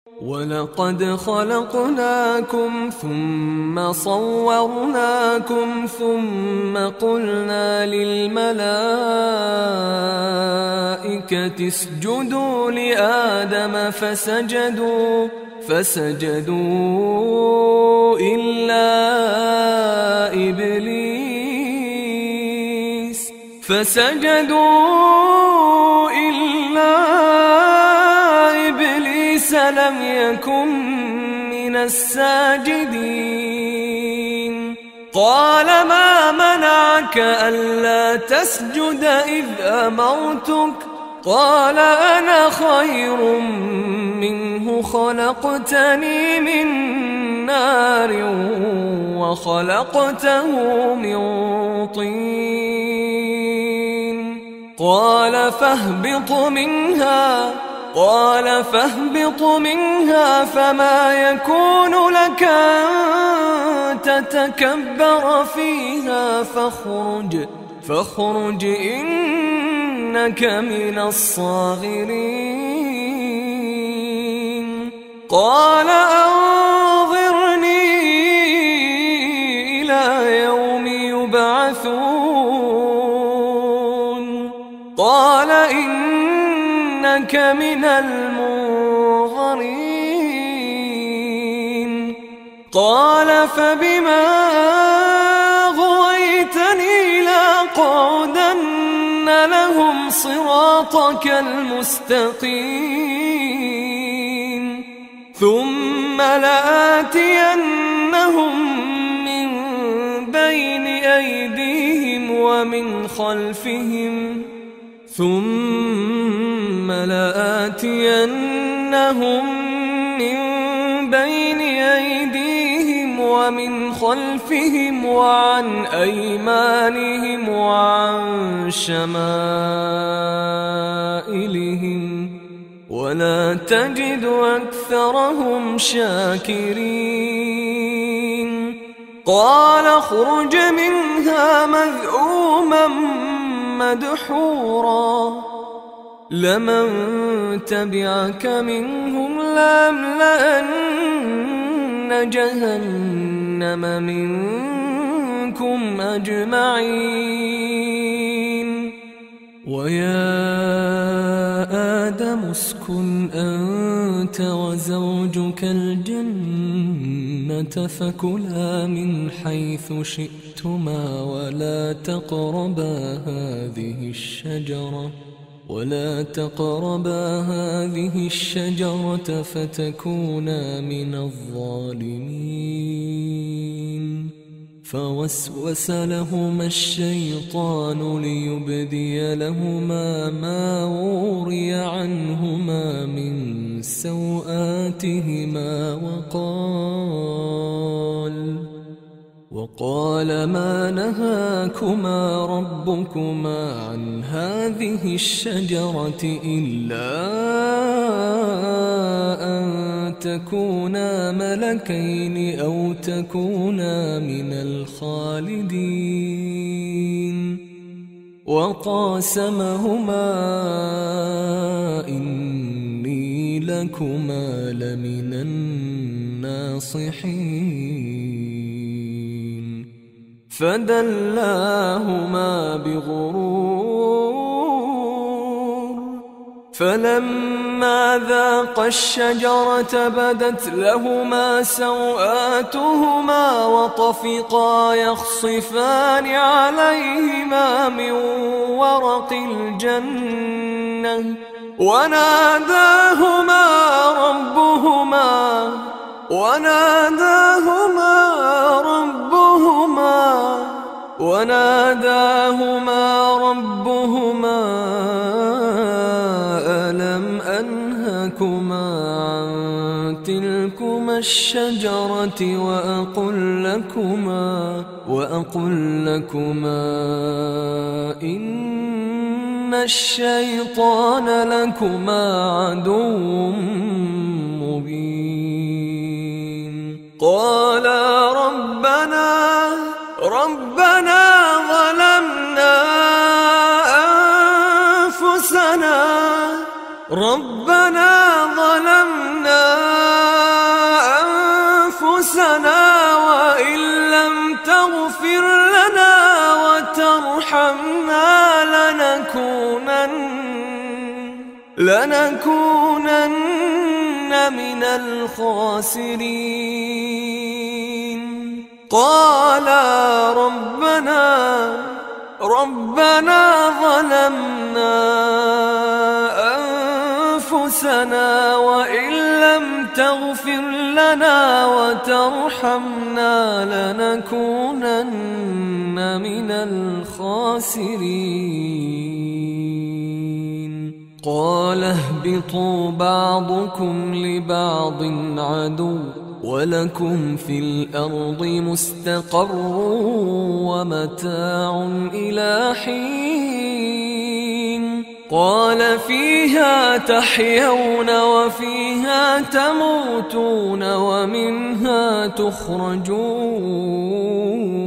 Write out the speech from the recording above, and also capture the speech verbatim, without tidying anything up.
ولقد خلقناكم ثم صورناكم ثم قلنا للملائكة اسجدوا لآدم فسجدوا فسجدوا إلا إبليس فسجدوا إلا إبليس لم يكن من الساجدين. قال ما منعك ألا تسجد إذ أمرتك؟ قال أنا خير منه خلقتني من نار وخلقته من طين. قال فاهبط منها قال فاهبط منها فما يكون لك أن تتكبر فيها فاخرج فاخرج إنك من الصاغرين. قال أنظرني إلى يوم يبعثون. قال إنك من المنظرين. قال فبما أغويتني لأقعدن لهم صراطك المستقيم ثم لآتينهم من بين أيديهم ومن خلفهم ثم لآتينهم من بين أيديهم ومن خلفهم وعن أيمانهم وعن شمائلهم ولا تجد أكثرهم شاكرين. قال اخرج منها مذءوما مدحورا لمن تبعك منهم لأملأن جهنم منكم أجمعين. ويا آدم اسكن أنت وزوجك الجنة فكلا من حيث شئتما ولا تقربا هذه الشجرة ولا تقربا هذه الشجرة فتكونا من الظالمين. فوسوس لهما الشيطان ليبدي لهما ما وري عنهما من سوآتهما وقال وقال ما نهاكما ربكما عن هذه الشجرة إلا أن تكونا ملكين أو تكونا من الخالدين. وقاسمهما إني لكما لمن الناصحين. فدلاهما بغرور فلما ذاقا الشجرة بدت لهما سوآتهما وطفقا يخصفان عليهما من ورق الجنة وناداهما ربهما وناداهما ربهما وناداهما ربهما ألم أنهكما عن تلكما الشجرة وأقل لكما وأقل لكما إن الشيطان لكما عدو مبين. قالا ربنا ربنا ظلمنا أنفسنا ربنا ظلمنا لنا وترحمنا لنكونن لنكونن من الخاسرين. قالا ربنا ربنا ظلمنا أنفسنا وإن لم تغفر لنا وترحمنا لنكونن من الخاسرين. قال اهبطوا بعضكم لبعض عدو ولكم في الأرض مستقر ومتاع إلى حين. قال فيها تحيون وفيها تموتون ومنها تخرجون.